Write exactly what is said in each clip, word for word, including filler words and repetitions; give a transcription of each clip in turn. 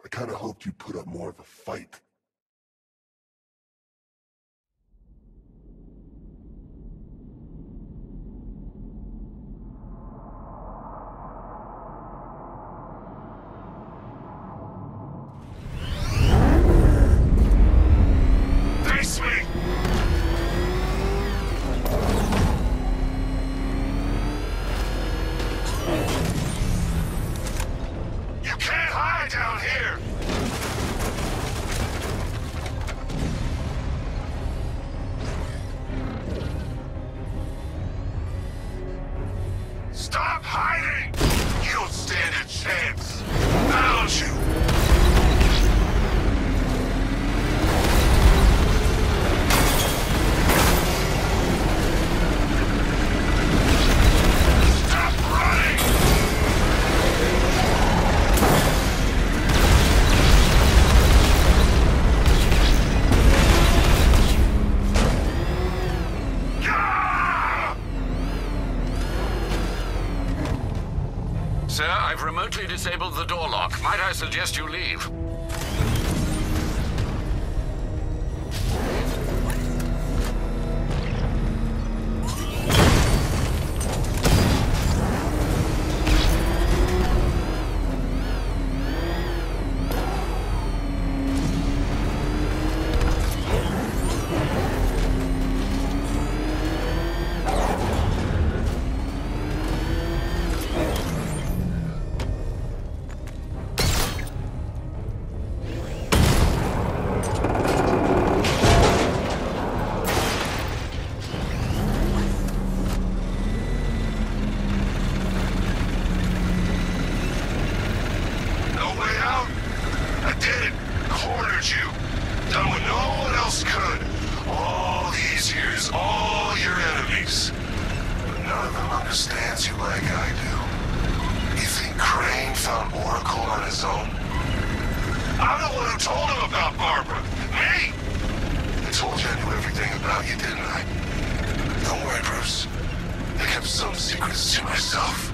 I kinda hoped you'd put up more of a fight. Face me! You can't hide down here! Stop hiding! You don't stand a chance! Found you! Stop running! Ah! Sir, I've remotely disabled the door lock. Might I suggest you leave? No way out? I did it. Cornered you. Done what no one else could. All these years, all your enemies. But none of them understands you like I do. You think Crane found Oracle on his own? I'm the one who told him about Barbara. Me! I told you I knew everything about you, didn't I? Don't worry, Bruce. I kept some secrets to myself.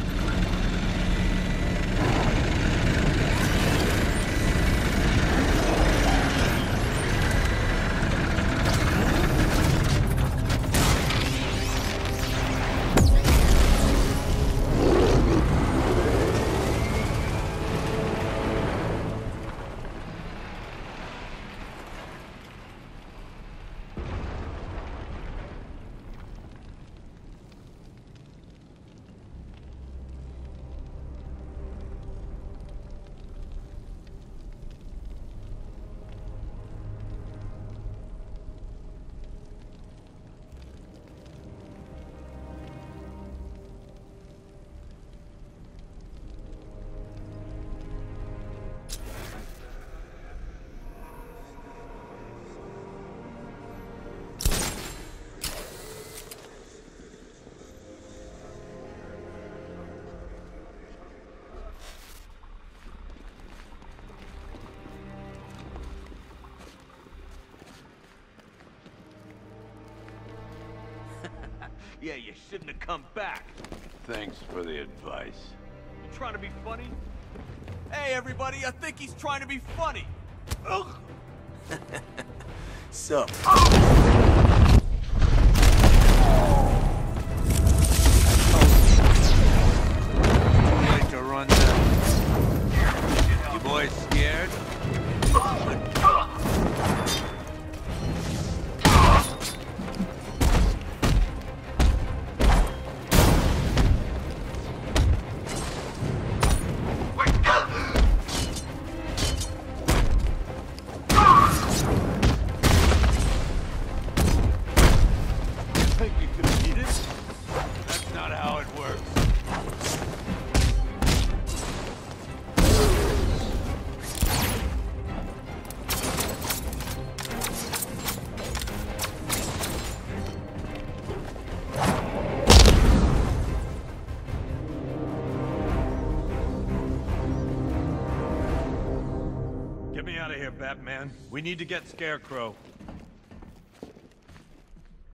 Yeah, you shouldn't have come back. Thanks for the advice. You trying to be funny? Hey, everybody, I think he's trying to be funny. Ugh. Sup? Like to run down. You boys scared? Think you could beat it? That's not how it works. Get me out of here, Batman. We need to get Scarecrow.